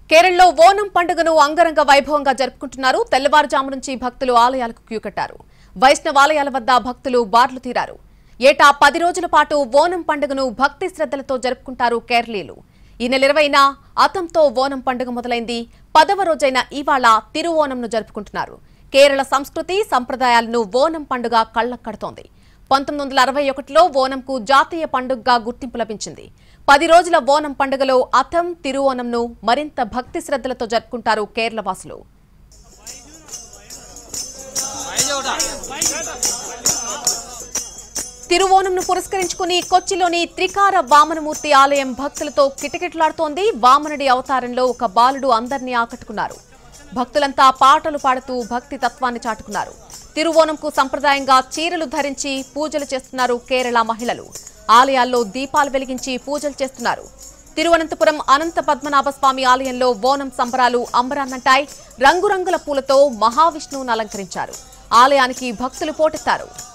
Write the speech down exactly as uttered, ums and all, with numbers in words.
కేరళలో ఓనం పండుగను అంగరంగ వైభవంగా జరుపుకుంటున్నారు. తెల్లవారుజాము నుంచి భక్తులు ఆలయాలకు క్యూ కట్టారు. వైష్ణవాలయాల వద్ద భక్తులు బార్లు తీరారు. ఏటా పది రోజుల పాటు ఓనం పండుగను భక్తి శ్రద్ధలతో జరుపుకుంటారు కేరళీయులు. ఈ నెల ఇరవైన అతంతో ఓనం పండుగ మొదలైంది. పదవ రోజైన ఇవాళ తిరువోనంను జరుపుకుంటున్నారు. కేరళ సంస్కృతి సంప్రదాయాలను ఓనం పండుగ కళ్లకడుతోంది. పంతొమ్మిది వందల అరవై ఒకటిలో ఓనంకు జాతీయ పండుగగా గుర్తింపు లభించింది. పది రోజుల ఓనం పండుగలో అథం తిరువోనంను మరింత భక్తి శ్రద్ధలతో జరుపుకుంటారు కేరళ వాసులు. తిరువోనంను పురస్కరించుకుని కొచ్చిలోని త్రికార వామనమూర్తి ఆలయం భక్తులతో కిటకిటలాడుతోంది. వామనుడి అవతారంలో ఒక బాలుడు అందరినీ ఆకట్టుకున్నారు. భక్తులంతా పాటలు పాడుతూ భక్తి తత్వాన్ని చాటుకున్నారు. తిరువోనంకు సంప్రదాయంగా చీరలు ధరించి పూజలు చేస్తున్నారు కేరళ మహిళలు. ఆలయాల్లో దీపాలు వెలిగించి పూజలు చేస్తున్నారు. తిరువనంతపురం అనంత పద్మనాభ స్వామి ఆలయంలో ఓనం సంబరాలు అంబరాన్నంటాయి. రంగురంగుల పూలతో మహావిష్ణువును అలంకరించారు. ఆలయానికి భక్తులు పోటెత్తారు.